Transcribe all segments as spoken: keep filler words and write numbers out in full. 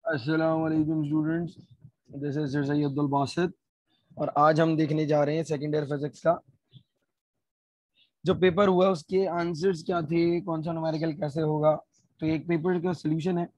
अस्सलाम वालेकुम students, this is sir Syed Abdul Basit और आज हम देखने जा रहे हैं सेकेंड ईयर फिजिक्स का जो पेपर हुआ उसके आंसर्स क्या थे, कौन सा न्यूमेरिकल कैसे होगा। तो एक पेपर का सोल्यूशन है,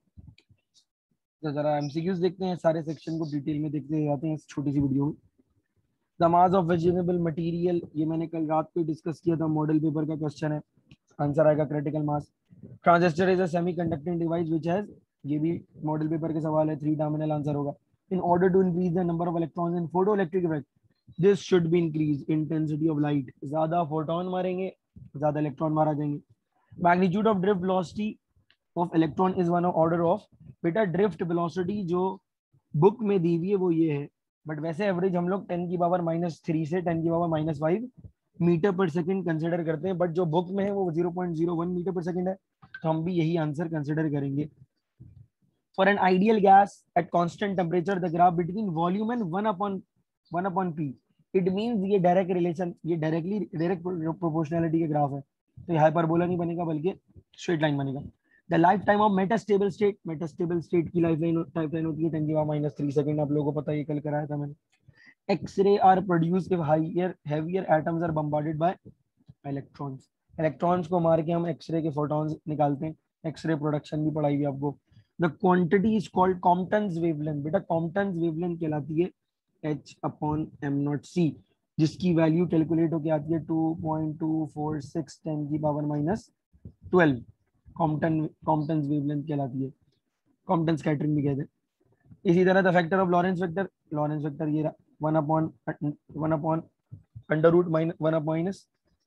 तो जरा एमसीक्यूज देखते हैं, सारे सेक्शन को डिटेल में देखते जाते हैं इस छोटी सी वीडियो में। The mass of vegetable material, ये मैंने कल रात को डिस्कस किया था, मॉडल पेपर का क्वेश्चन है, आंसर आएगा critical mass. Transistor is a semi conducting device which has, ये भी मॉडल पेपर के सवाल है, थ्री टर्मिनल आंसर होगा। In order to increase the number of electrons in photoelectric effect, this should be increase intensity of light, ज्यादा photon मारेंगे ज्यादा electron मारा जाएंगे। Magnitude of drift velocity of electron is one of order of, बेटा drift velocity जो book में दी हुई है वो ये है, बट वैसे एवरेज हम लोग टेन की पावर माइनस थ्री से टेन की power minus five metre per second consider करते हैं, बट जो बुक में है वो zero point zero one metre per second है, तो हम भी यही आंसर कंसिडर करेंगे। For an ideal gas at constant temperature the graph between volume and one upon one upon P, it means ये डायरेक्ट रिलेशन, ये डायरेक्टली डायरेक्ट प्रोपोर्शनैलिटी का graph है, तो ये हाइपरबोला नहीं बनेगा बल्कि स्ट्रेट लाइन बनेगा। The lifetime of metastable state, metastable state की लाइफ लाइन टाइप लाइन होती है टेन की पावर माइनस थ्री सेकंड, आप लोगों को पता है, ये कल कराया था मैंने। X-ray are produced if higher heavier atoms are bombarded by electrons. Electrons को मार के हम एक्सरे के फोटॉन्स निकालते हैं, एक्सरे प्रोडक्शन भी पढ़ाई हुई आपको। The quantity is called Compton's wavelength, बेटा कॉम्पटन्स वेवलेंथ कहलाती है H upon M not C, जिसकी वैल्यू कैलकुलेट होकर आती है two point two four six ten की power minus twelve, Compton Compton's wavelength कहलाती है, कॉम्पटन स्कैटरिंग भी कहते हैं। इसी तरह the factor of Lorentz vector, Lorentz vector ये one upon one upon under root minus one upon minus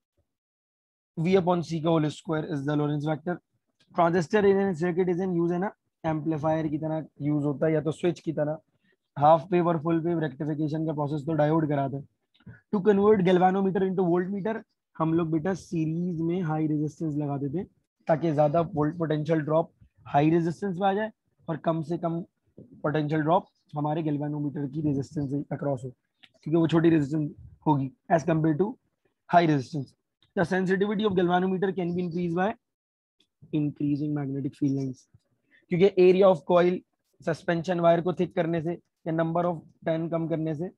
v upon c का whole square is the Lorentz vector. Transistor in circuit is in use है ना, amplifier की तरह use होता है या तो स्विच की तरह, हाफ वेव और फुल वेव रेक्टिफिकेशन का प्रोसेस तो डायोड कराता है। To convert galvanometer into voltmeter, हम लोग बेटा सीरीज में हाई रेजिस्टेंस लगा देते हैं ताकि ज्यादा volt potential drop high resistance में आ जाए और कम से कम पोटेंशियल ड्रॉप हमारे गैल्वानोमीटर की रेजिस्टेंस से अक्रॉस हो, क्योंकि वो छोटी रेजिस्टेंस होगी as compare to high resistance. The sensitivity of galvanometer can be increase by increasing magnetic field lines, क्योंकि area of coil suspension wire को थिक करने से या नंबर ऑफ टर्न कम करने से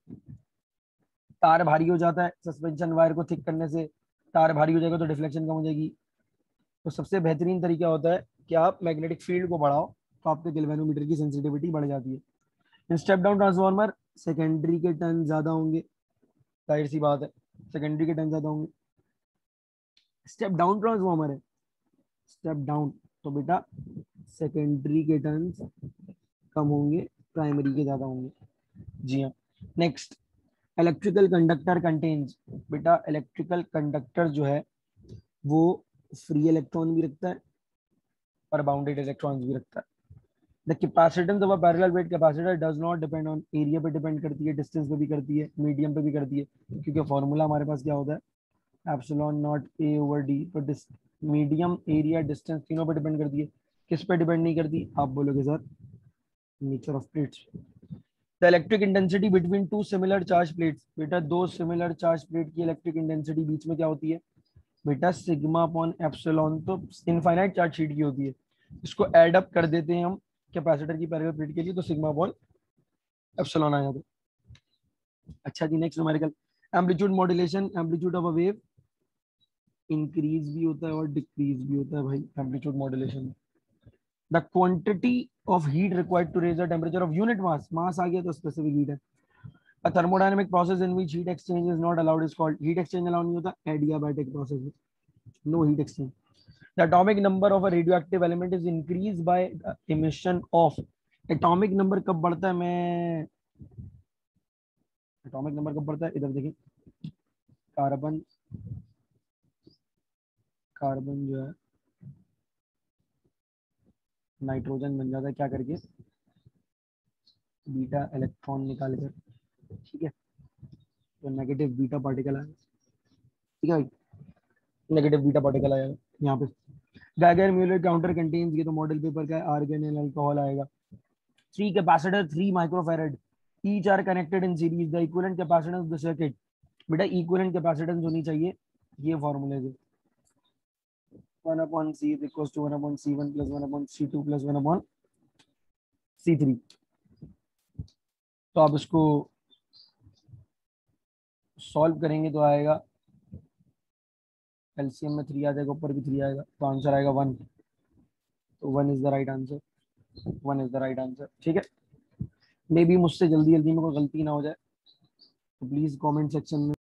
तार भारी हो जाता है, सस्पेंशन वायर को थिक करने से तार भारी हो जाएगा तो डिफ्लेक्शन कम हो जाएगी। तो सबसे बेहतरीन तरीका होता है कि आप मैग्नेटिक फील्ड को बढ़ाओ तो आपके गैल्वेनोमीटर की सेंसिटिविटी बढ़ जाती है। स्टेप डाउन ट्रांसफार्मर, सेकेंडरी के टर्न ज्यादा होंगे, जाहिर सी बात है सेकेंडरी के टर्न ज्यादा होंगे। स्टेप डाउन ट्रांसफार्मर है, स्टेप डाउन, तो बेटा सेकेंडरी के टर्न कम होंगे, प्राइमरी के ज्यादा होंगे। जी हाँ। नेक्स्ट, इलेक्ट्रिकल कंडक्टर कंटेन्स, बेटा इलेक्ट्रिकल कंडक्टर जो है वो फ्री इलेक्ट्रॉन भी रखता है और बाउंडेड इलेक्ट्रॉन्स भी रखता है। The capacitance of a parallel plate capacitor does not depend on area पे डिपेंड करती है, डिस्टेंस पे भी करती है, मीडियम पे भी करती है, क्योंकि फॉर्मूला हमारे पास क्या होता है epsilon not A over D, तो मीडियम एरिया डिस्टेंस तीनों पे डिपेंड करती है। किस पे डिपेंड नहीं करती आप बोलोगे sir, nature of plates. The electric intensity between two similar charge plates, बेटा दो सिमिलर चार्ज प्लेट की इलेक्ट्रिक इंटेंसिटी बीच में क्या होती है बेटा सिग्मा अपॉन एप्सिलॉन, तो इनफाइनाइट चार्ज शीट की होती है, इसको एड अप कर देते हैं हम कैपेसिटर की पैरेलल प्लेट के लिए, तो सिग्मा अपॉन एप्सिलॉन आ जाता है। अच्छा जी, next numerical, amplitude modulation, amplitude of a wave increase भी होता है और डिक्रीज भी होता है भाई amplitude modulation. The quantity of heat required to raise the temperature of unit mass, mass आ गया तो स्पेसिफिक हीट है। A thermodynamic process in which heat exchange is not allowed is called, heat exchange allowed नहीं होता, adiabatic process में, no heat exchange. The atomic number of a radioactive element is increased by the emission of, atomic number कब बढ़ता है, मैं atomic number कब बढ़ता है, इधर देखिए, कार्बन कार्बन जो है नाइट्रोजन बन जाता है क्या करके, बीटा इलेक्ट्रॉन निकाल कर, ठीक है, तो नेगेटिव बीटा पार्टिकल आएगा, ठीक है भाई, नेगेटिव बीटा पार्टिकल आएगा यहाँ पे। गैगर म्यूलर काउंटर कंटेन्स, ये तो मॉडल पेपर का है, आर्गन एंड अल्कोहल आएगा। Three capacitor three microfarad each are connected in series, the equivalent capacitance of the circuit, बेटा इक्विवेलेंट कैपेसिटेंस होनी चाहिए, ये फार्मूले से one upon C is equal to one upon C one plus one upon C two plus one upon C three. तो आप इसको solve करेंगे तो आएगा, एलसीएम में थ्री आ जाएगा, ऊपर भी थ्री आएगा, तो आंसर आएगा वन। तो one is the right answer, one is the right answer. ठीक है, मे बी मुझसे जल्दी जल्दी में कोई गलती ना हो जाए, तो प्लीज कमेंट सेक्शन में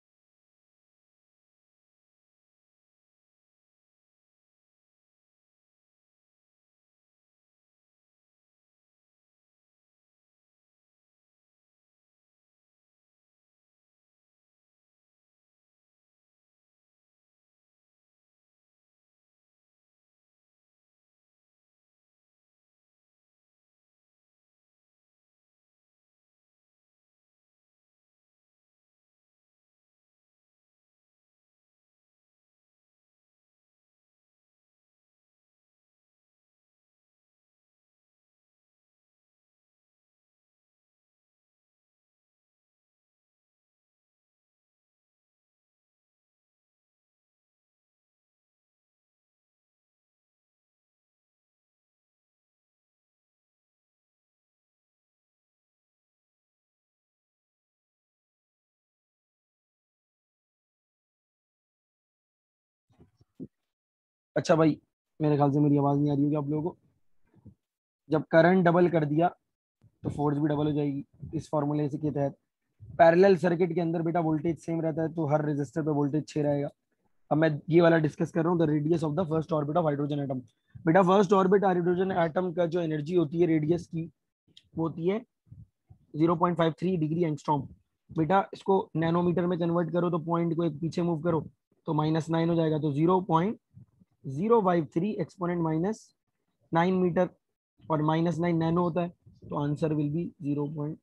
अच्छा भाई, मेरे ख्याल से मेरी आवाज नहीं आ रही होगी आप लोगों को। जब करंट डबल कर दिया तो फोर्स भी डबल हो जाएगी। इस फॉर्मूले से के तहत पैरेलल सर्किट के अंदर बेटा वोल्टेज सेम रहता है, तो हर रेजिस्टर पे वोल्टेज छह रहेगा। अब मैं ये वाला डिस्कस कर रहा हूँ, the radius of the first orbit of hydrogen atom. बेटा फर्स्ट ऑर्बिट हाइड्रोजन एटम का जो एनर्जी होती है रेडियस की, वो होती है zero point five three degree angstrom. बेटा इसको नैनोमीटर में कन्वर्ट करो, तो पॉइंट को एक पीछे मूव करो तो माइनस नाइन हो जाएगा, तो zero point zero five three exponent minus nine metre, और माइनस नाइन नैनो होता है, तो answer will be zero point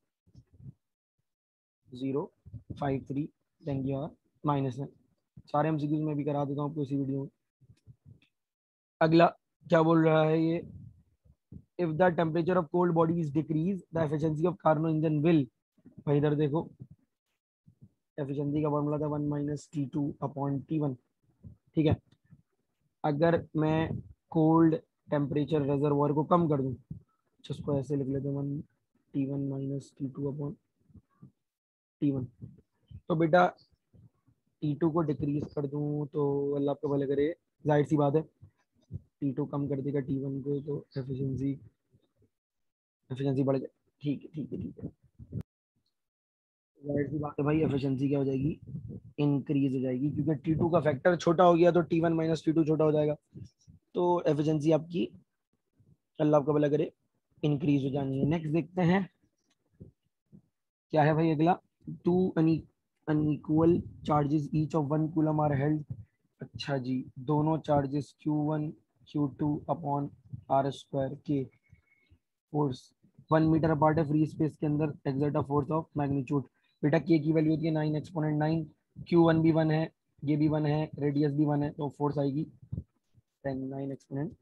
zero five three देंगे और माइनस नाइन। सारे एमसीक्यूज में भी करा देता हूँ आपको इसी वीडियो में। अगला क्या बोल रहा है ये, if the temperature of cold body is decrease the efficiency of Carnot engine will. भाई इधर देखो, एफिशिएंसी का फॉर्मूला था one minus T two upon T one. ठीक है, अगर मैं कोल्ड टेम्परेचर रेजर्वोयर को कम कर दूं, उसको ऐसे लिख लेते हैं one T one minus T two upon T one. तो बेटा टी टू को डिक्रीज कर दूं तो अल्लाह आपको भले करे, जाहिर सी बात है टी टू कम कर देगा टी वन को, तो एफिशिएंसी एफिशिएंसी बढ़ जाए। ठीक है ठीक है ठीक है, जाहिर सी बात है भाई, एफिशिएंसी क्या हो जाएगी, इंक्रीज हो जाएगी, क्योंकि टी टू का फैक्टर छोटा हो गया तो T one minus T two छोटा हो जाएगा, तो एफिशिएंसी आपकी अल्लाह आपको भला करे इंक्रीज हो जानी है। नेक्स्ट देखते हैं क्या है भाई अगला, two unequal charges each of one coulomb are held. अच्छा जी, दोनों charges Q one Q two upon R square के फोर्स वन मीटर अपार्ट है फ्री स्पेस के अंदर exert a force of magnitude. बेटा के की वैल्यू होती है nine exponent nine, Q one भी वन है, ये भी वन है, रेडियस भी वन है, तो फोर्स आएगी ten nine exponent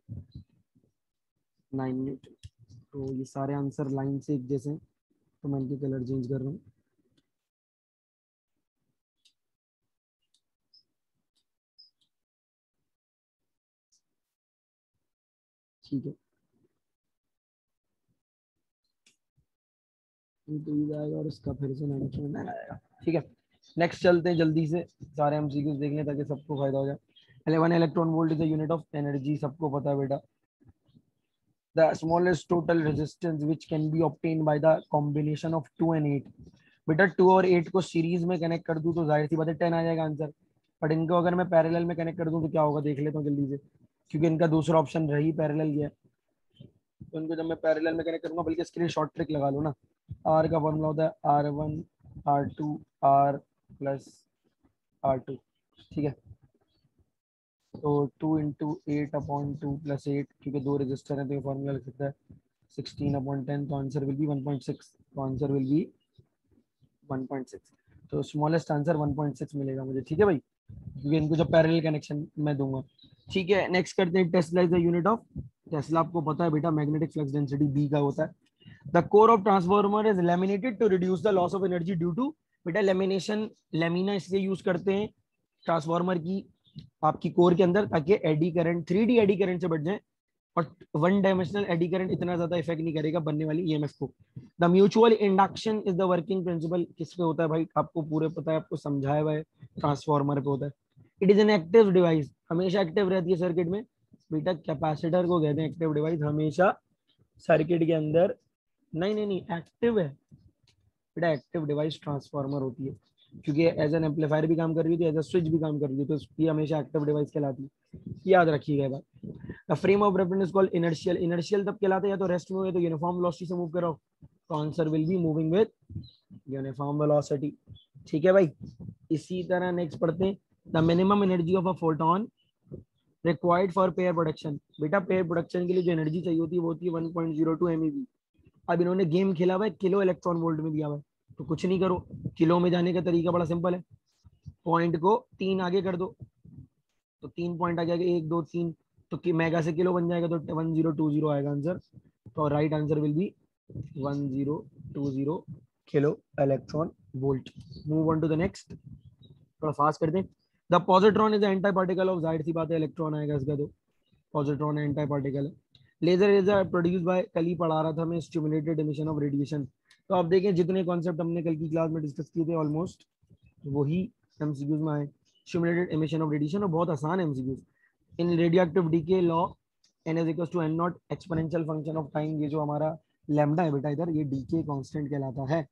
nine newton. तो ये सारे आंसर लाइन से एक जैसे हैं, तो मैं इनके कलर चेंज कर रहा हूँ। ठीक है, इंक्रीज आएगा और इसका फिर से नाइन एक्सपोनेंट आएगा। ठीक है, नेक्स्ट चलते हैं जल्दी से, सारे एमसीक्यूज देख लें ताकि सबको फायदा हो जाए। Eleven electron volt is the unit of energy, सबको पता है बेटा। The smallest total resistance which can be obtained by the combination of two and eight. बेटा टू और एट को सीरीज में कनेक्ट कर दूं तो जाहिर सी बात है टेन आ जाएगा आंसर, बट इनको अगर मैं पैरेलल में कनेक्ट कर दूं तो क्या होगा देख लेता हूँ जल्दी से, क्योंकि इनका दूसरा ऑप्शन रही पैरेलल गया, तो इनको जब मैं पैरेलल में कनेक्ट करूंगा, बल्कि इसके लिए शॉर्ट ट्रिक लगा लो ना, आर का फॉर्मूला होता है R one R two R plus R two. ठीक है, तो two into eight upon two plus eight, क्योंकि दो रजिस्टर है तो ये फॉर्मूला लिख सकता है सिक्सटीन अपॉन टेन, तो answer will be one point six, तो answer will be one point six. तो smallest answer one point six मिलेगा मुझे। ठीक है भाई, क्योंकि इनको जब पैरेलल कनेक्शन मैं दूंगा। ठीक है, नेक्स्ट करते हैं tesla is the unit of, tesla आपको पता है बेटा मैग्नेटिक फ्लक्स डेंसिटी बी का होता है। The core of transformer is laminated to reduce the loss of energy due to. बेटा लेमिनेशन लेमिना इसलिए यूज करते हैं ट्रांसफार्मर की आपकी कोर के अंदर, ताकि eddy current three D eddy current से बच जाए, और वन डायमेंशनल एडी करंट इतना ज्यादा इफेक्ट नहीं करेगा बनने वाली ईएमएफ को। The mutual induction is the working principle. किस पे होता है भाई, आपको पूरे पता है, आपको समझाया हुआ है, ट्रांसफार्मर पे होता है। It is an active device, हमेशा एक्टिव रहती है सर्किट में बेटा। कैपेसिटर को कहते हैं एक्टिव डिवाइस, हमेशा सर्किट के अंदर। नहीं नहीं नहीं एक्टिव है बेटा, एक्टिव डिवाइस ट्रांसफार्मर होती है, क्योंकि एज एन एम्पलीफायर भी काम कर रही थी, एज ए स्विच भी काम कर रही थी, तो ये हमेशा एक्टिव डिवाइस कहलाती है। याद रखिएगा बात। The frame of reference is called inertial. Inertial तब कहलाता है या तो रेस्ट में हो या तो यूनिफॉर्म वेलोसिटी से मूव करो, तो answer will be moving with uniform velocity. ठीक है भाई। इसी तरह नेक्स्ट पढ़ते हैं, the minimum energy of a photon required for pair production. बेटा पेयर प्रोडक्शन के लिए जो एनर्जी चाहिए होती है वो होती है one point zero two MeV. अब इन्होंने गेम खेला हुआ है, किलो इलेक्ट्रॉन वोल्ट में दिया हुआ है, तो कुछ नहीं करो, किलो में जाने का तरीका बड़ा सिंपल है, पॉइंट को तीन आगे कर दो, तो तीन पॉइंट आ जाएगा, एक दो तीन, तो मेगा से किलो बन जाएगा, तो वन जीरो टू जीरो आएगा आंसर। तो right answer will be one zero two zero kilo electron volt. Move on to the next, थोड़ा फास्ट कर दें। The positron is antiparticle of, जाहिर सी बात है इलेक्ट्रॉन आएगा इसका, तो पॉजिट्रॉन एंटी पार्टिकल है। लेजर इज प्रोड्यूस बाय, कल ही पढ़ा रहा था मैं, स्टिमुलेटेड एमिशन ऑफ रेडिएशन। तो आप देखें जितने कॉन्सेप्ट हमने कल की क्लास में डिस्कस किए थे ऑलमोस्ट वही एमसीक्यूज में आए। स्टिमुलेटेड एमिशन ऑफ रेडिएशन, और बहुत आसान MCQs. In radioactive decay law n is equals to n not exponential function of time. ये जो हमारा लैम्डा है बेटा इधर, ये डीके कांस्टेंट कहलाता है।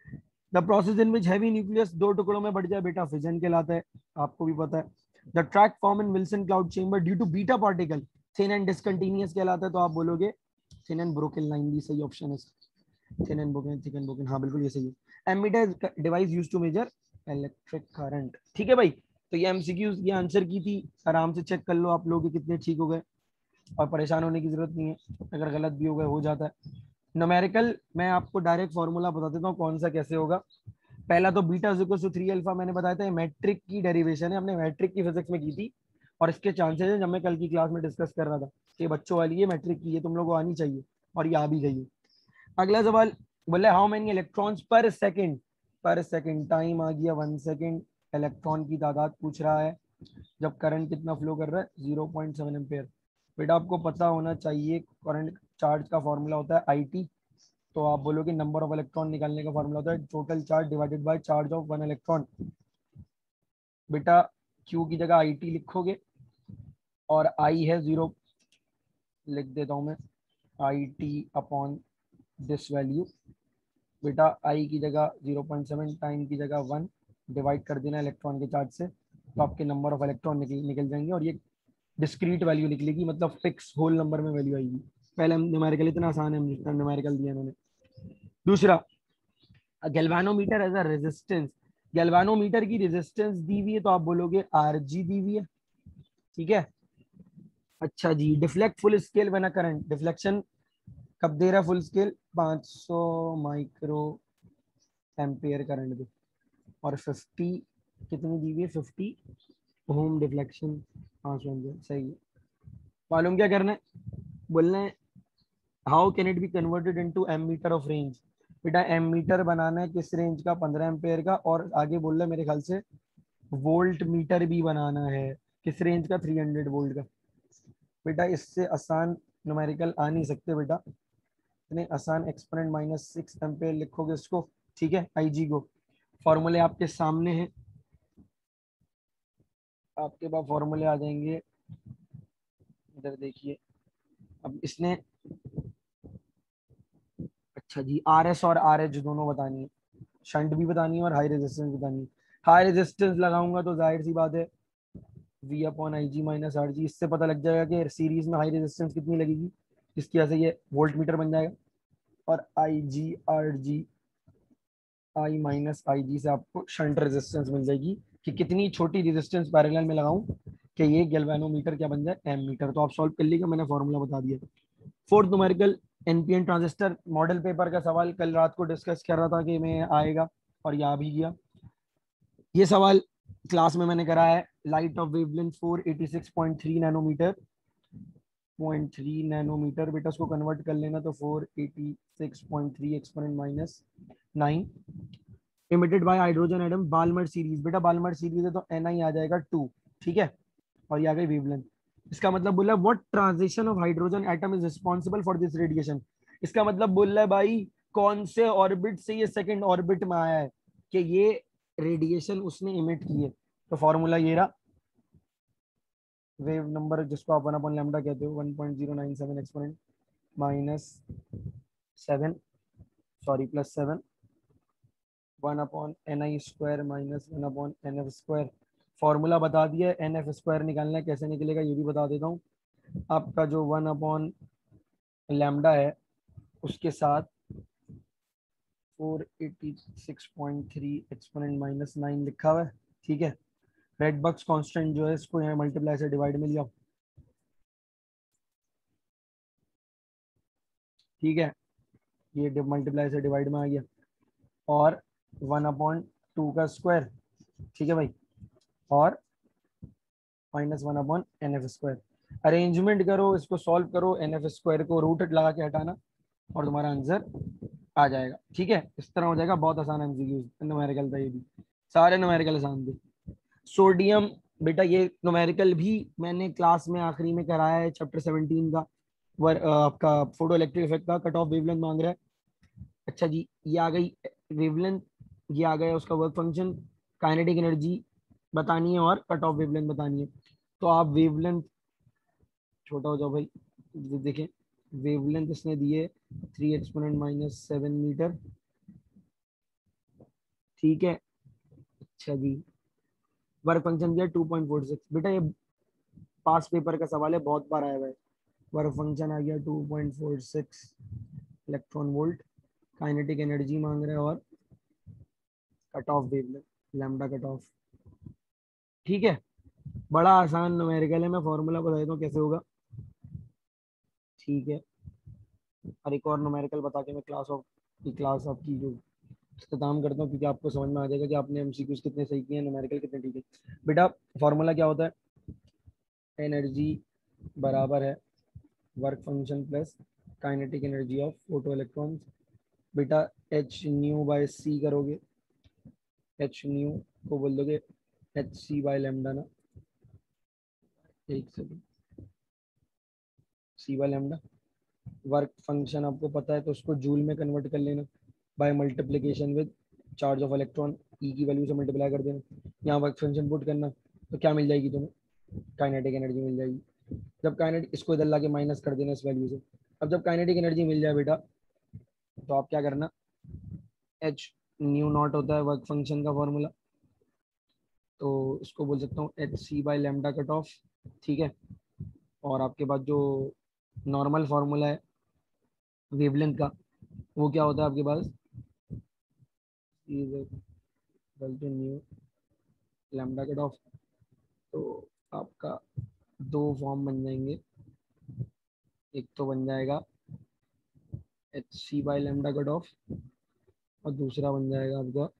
The process in which heavy nucleus दो टुकड़ों में बढ़ जाए बेटा फिजन कहलाता है, आपको भी पता है। The track form in Wilson cloud chamber due to beta particle thin and discontinuous कहलाता है, तो आप बोलोगे थिन एंड ब्रोकन लाइन भी सही ऑप्शन है। Thin and broken, thick and broken, हाँ बिल्कुल ये सही है। Ammeter device used to measure electric current. ठीक है भाई, तो ये एमसीक्यूज ये आंसर की थी, आराम से चेक कर लो आप लोग कितने ठीक हो गए, और परेशान होने की जरूरत नहीं है, अगर गलत भी हो गए हो जाता है। न्यूमेरिकल मैं आपको डायरेक्ट फॉर्मूला बता देता हूँ कौन सा कैसे होगा। पहला तो beta is equal to three alpha, मैंने बताया था मैट्रिक की डेरिवेशन है, हमने मैट्रिक की फिजिक्स में की थी, और इसके चांसेस है जब मैं कल की क्लास में डिस्कस कर रहा था कि बच्चों वाली है मैट्रिक की, ये तुम लोगों को आनी चाहिए, और ये आ भी गई है। अगला सवाल बोले how many electrons per second, per second time आ गया वन सेकंड, इलेक्ट्रॉन की तादाद पूछ रहा है जब करंट कितना फ्लो कर रहा है ज़ीरो पॉइंट सेवन एम्पियर। बेटा आपको पता होना चाहिए करंट चार्ज का फॉर्मूला होता है आई टी, तो आप बोलोगे नंबर ऑफ इलेक्ट्रॉन निकालने का फॉर्मूला होता है total charge divided by charge of one electron. बेटा क्यू की जगह आई टी लिखोगे, और आई है जीरो, लिख देता हूं मैं I T upon this value. बेटा आई की जगह ज़ीरो पॉइंट सेवन, टाइम की जगह वन, डिवाइड कर देना इलेक्ट्रॉन के चार्ज से, तो आपके नंबर ऑफ इलेक्ट्रॉन निकल निकल जाएंगे, और ये डिस्क्रीट वैल्यू निकलेगी, मतलब फिक्स होल नंबर में वैल्यू आएगी। पहले न्यूमेरिकल इतना आसान है, न्यूमेरिकल दिया इन्होंने। दूसरा, galvanometer as a resistance, galvanometer की रेजिस्टेंस दी हुई है, तो आप बोलोगे आरजी दी हुई है। ठीक है, अच्छा जी। Deflect full scale when a current, deflection कब दे रहा है फुल स्केल, पाँच सौ माइक्रो एम्पियर करंट दे, और फिफ्टी कितनी दी हुई है, फिफ्टी ओम डिफ्लेक्शन, पाँच सौ एम्पियर सही है। मालूम क्या करना है, बोलना है how can it be converted into ammeter of range. बेटा एमीटर बनाना है किस रेंज का, पंद्रह एम्पेयर का, और आगे बोल रहा है मेरे ख्याल से वोल्ट मीटर भी बनाना है, किस रेंज का, थ्री हंड्रेड वोल्ट का। बेटा इससे आसान न्यूमेरिकल आ नहीं सकते बेटा, इतने आसान एक्सपोनेंट माइनस सिक्स एम्पेयर लिखोगे इसको। ठीक है, आई जी को फॉर्मूले आपके सामने हैं, आपके पास फॉर्मूले आ जाएंगे, इधर देखिए। अब इसने, अच्छा जी, आर एस और आर एच दोनों बतानी है, शंट भी बतानी है और हाई रेजिस्टेंस बतानी है। हाई रेजिस्टेंस लगाऊंगा तो जाहिर सी बात है V upon I G minus R G, इससे पता लग जाएगा कि सीरीज में हाई रेजिस्टेंस कितनी लगेगी, इसकी वजह से ये वोल्ट मीटर बन जाएगा। और आई जी आर जी, आई माइनस आई जी से आपको शंट रेजिस्टेंस मिल जाएगी कि कितनी छोटी रेजिस्टेंस पैरेलल में लगाऊं कि ये गैल्वेनोमीटर क्या बन जाए, एम मीटर। तो आप सॉल्व कर लीजिएगा, मैंने फॉर्मूला बता दिया। Fourth numerical, NPN transistor model paper का सवाल कल रात को डिस्कस कर रहा था कि मैं आएगा, और ये आ भी गया। ये सवाल क्लास में मैंने कराया है। Light of wavelength four eighty six point three nanometre, point three nanometre, बेटा उसको कन्वर्ट कर लेना तो four eighty six point three exponent minus nine, emitted by hydrogen atom, Balmer series. बेटा बालमर सीरीज है तो एन आई आ जाएगा टू। ठीक है, और ये आ गई वेवलेंथ। इसका मतलब बोला है what transition of hydrogen atom is responsible for this radiation. इसका मतलब बोल रहा है भाई कौन से ऑर्बिट से ये सेकंड ऑर्बिट में आया है कि ये रेडिएशन उसने इमिट की है। तो फॉर्मूला ये रहा, वेव नंबर जिसको आप वन अपॉन लैम्डा कहते हो, one point zero nine seven exponent minus seven, sorry plus seven, one upon N I square minus one upon N F square. Formula बता दिया, एन एफ स्क्वायर निकालना है, कैसे निकलेगा ये भी बता देता हूँ। आपका जो वन अपॉन लैम्डा है उसके साथ four eighty six point three exponent minus nine लिखा हुआ है, ठीक है। रेड बक्स कांस्टेंट जो है इसको यहाँ मल्टीप्लाई से डिवाइड में लिया, ठीक है, ये मल्टीप्लाई से डिवाइड में आ गया, और वन अपॉन टू का स्क्वायर, ठीक है भाई, और minus one upon N F square. Arrangement करो, इसको सॉल्व करो, एन एफ स्क्वायर को रूट लगा के हटाना और तुम्हारा आंसर आ जाएगा, ठीक है। इस तरह हो जाएगा, बहुत आसान एमसीक्यू न्यूमेरिकल था ये भी, सारे न्यूमेरिकल आसान थे। सोडियम बेटा ये न्यूमेरिकल भी मैंने क्लास में आखिरी में कराया है, चैप्टर सेवनटीन का, वर आपका फोटो इलेक्ट्रिक इफेक्ट का, कट ऑफ वेवलेंथ मांग रहा है। अच्छा जी, ये आ गई वेवलेंथ, ये आ गया उसका वर्क फंक्शन, काइनेटिक एनर्जी बतानी है और कट ऑफ वेवलेंथ बतानी है। तो आप वेवलेंथ, छोटा हो जाओ भाई, देखें वेवलेंथ इसने दिए three exponent minus seven metre, ठीक है। अच्छा जी, वर्क फंक्शन दिया टू पॉइंट फोर सिक्स। बेटा ये पास पेपर का सवाल है, बहुत बार आया हुआ है। वर्क फंक्शन आ गया two point four six electron volt, kinetic energy मांग रहे हैं और cut off wavelength, lambda cut off, ठीक है। बड़ा आसान न्यूमेरिकल है, मैं फॉर्मूला बता देता हूँ कैसे होगा, ठीक है। और एक और न्यूमेरिकल बता के मैं क्लास ऑफ की क्लास आपकी जो इख्तिताम करता हूँ, क्योंकि आपको समझ में आ जाएगा कि आपने एमसीक्यूज कितने सही किए हैं, न्यूमेरिकल कितने ठीक है। बेटा फॉर्मूला क्या होता है, एनर्जी बराबर है work function plus kinetic energy of photo electrons. बेटा एच न्यू बाय सी करोगे, एच न्यू को बोल दोगे एच सी बाय लेमडा ना, एक second, C by lambda. Work function आपको पता है तो उसको जूल में कन्वर्ट कर लेना by multiplication with charge of electron, E की वैल्यू से मल्टीप्लाई कर देना, यहाँ वर्क फंक्शन पुट करना, तो क्या मिल जाएगी तुम्हें, काइनेटिक एनर्जी मिल जाएगी। जब काइनेटिक, इसको इधर ला के माइनस कर देना इस वैल्यू से। अब जब काइनेटिक एनर्जी मिल जाए बेटा, तो आप क्या करना, एच न्यू नॉट होता है वर्क फंक्शन का फॉर्मूला, तो इसको बोल सकता हूँ H C by lambda cut off, ठीक है। और आपके पास जो नॉर्मल फार्मूला है वेवलेंथ का, वो क्या होता है आपके पास, न्यू लेमडा कट ऑफ। तो आपका दो फॉर्म बन जाएंगे, एक तो बन जाएगा H C by lambda cut off और दूसरा बन जाएगा आपका,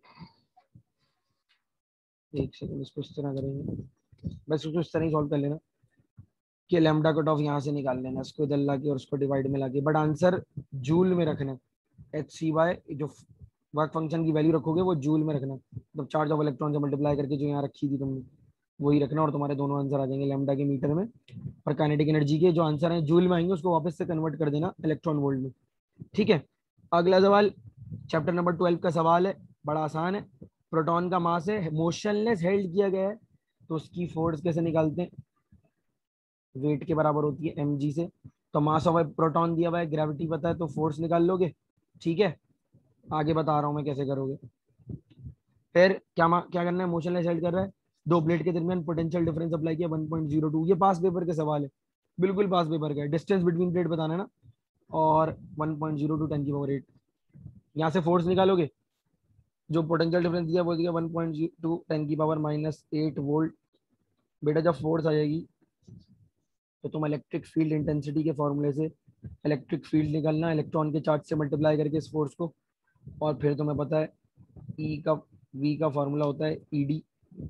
एक सेकंड, इसको इस तरह करेंगे, बस उसको इस तरह ही सॉल्व कर लेना कि लेमडा कट ऑफ यहाँ से निकाल लेना, इसको इधर ला के और उसको डिवाइड में लाके, बट आंसर जूल में रखना। एच सी बाय जो वर्क फंक्शन की वैल्यू रखोगे वो जूल में रखना, मतलब चार्ज ऑफ इलेक्ट्रॉन से मल्टीप्लाई करके जो यहाँ रखी थी तुमने वही रखना, और तुम्हारे दोनों आंसर आ जाएंगे लेमडा के मीटर में, और काइनेटिक एनर्जी के जो आंसर है जूल में आएंगे उसको वापस से कन्वर्ट कर देना इलेक्ट्रॉन वोल्ट में, ठीक है। अगला सवाल चैप्टर नंबर ट्वेल्व का सवाल है, बड़ा आसान है। प्रोटॉन का मास है, मोशनलेस हेल्ड किया गया है, तो उसकी फोर्स कैसे निकालते हैं, वेट के बराबर होती है एम जी से। तो मास ऑफ प्रोटॉन दिया हुआ है, ग्रेविटी पता है, तो फोर्स निकाल लोगे, ठीक है। आगे बता रहा हूँ मैं कैसे करोगे। फिर क्या क्या करना है, मोशनलेस हेल्ड कर रहा है, दो प्लेट के दरमियान पोटेंशियल डिफरेंस अप्लाई किया वन पॉइंट जीरो टू, ये पास पेपर के सवाल है, बिल्कुल पास पेपर का है। डिस्टेंस बिटवीन प्लेट बताना है ना, और one point zero two ten की पावर एट, यहाँ से फोर्स निकालोगे, जो पोटेंशियल डिफरेंस दिया वो दिया वन पॉइंट टू टेन की पावर माइनस एट वोल्ट। बेटा जब फोर्स आ जाएगी तो तुम इलेक्ट्रिक फील्ड इंटेंसिटी के फॉर्मूले से इलेक्ट्रिक फील्ड निकालना, इलेक्ट्रॉन के चार्ज से मल्टीप्लाई करके इस फोर्स को, और फिर तुम्हें पता है ई का वी का फॉर्मूला होता है ईडी,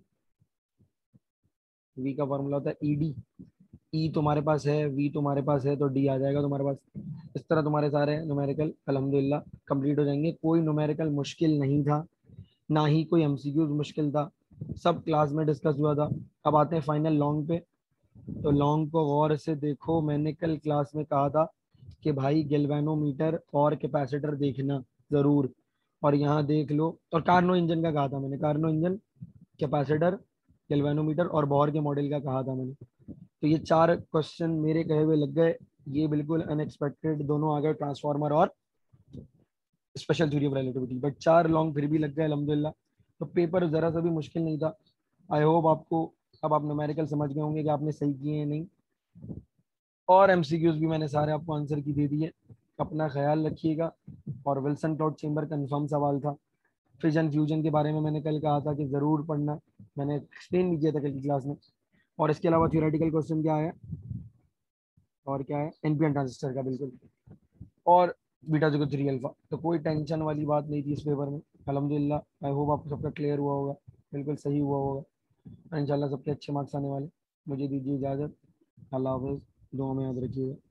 वी का फॉर्मूला होता है ईडी, ई तुम्हारे पास है, वी तुम्हारे पास है, तो डी आ जाएगा तुम्हारे पास। इस तरह तुम्हारे सारे न्यूमेरिकल अल्हम्दुलिल्लाह कंप्लीट हो जाएंगे। कोई न्यूमेरिकल मुश्किल नहीं था, ना ही कोई एमसीक्यूज मुश्किल था, सब क्लास में डिस्कस हुआ था। अब आते हैं फाइनल लॉन्ग पे। तो लॉन्ग को गौर से देखो, मैंने कल क्लास में कहा था कि भाई गैल्वेनोमीटर और कैपेसिटर देखना जरूर, और यहाँ देख लो। और कार्नो इंजन का कहा था मैंने, कार्नो इंजन, कैपेसिटर, गैल्वेनोमीटर और बोर के मॉडल का कहा था मैंने। तो ये चार क्वेश्चन मेरे कहे हुए लग गए, ये बिल्कुल अनएक्सपेक्टेड दोनों आ गए, ट्रांसफार्मर और special theory of relativity, but चार लॉन्ग फिर भी लग गए अल्हम्दुलिल्लाह। तो पेपर जरा सा भी मुश्किल नहीं था। आई होप आपको अब आप न्यूमेरिकल समझ गए होंगे कि आपने सही किए हैं नहीं। और एमसीक्यूज भी मैंने सारे आपको आंसर की दे दिए। अपना ख्याल रखिएगा। और विल्सन क्लाउड चेम्बर कंफर्म सवाल था। फिजन फ्यूजन के बारे में मैंने कल कहा था कि ज़रूर पढ़ना, मैंने एक्सप्लेन भी किया था कल की क्लास में। और इसके अलावा थ्योरेटिकल क्वेश्चन क्या है, और क्या है, एनपीएन ट्रांजिस्टर का बिल्कुल, और बीटा जुगत थ्री अल्फा। तो कोई टेंशन वाली बात नहीं थी इस पेपर में अल्हम्दुलिल्लाह। आई होप आपको सबका क्लियर हुआ होगा, बिल्कुल सही हुआ होगा। इंशाल्लाह सबके अच्छे मार्क्स आने वाले। मुझे दीजिए इजाज़त। अल्लाह हाफिज़, दुआ में याद रखिएगा।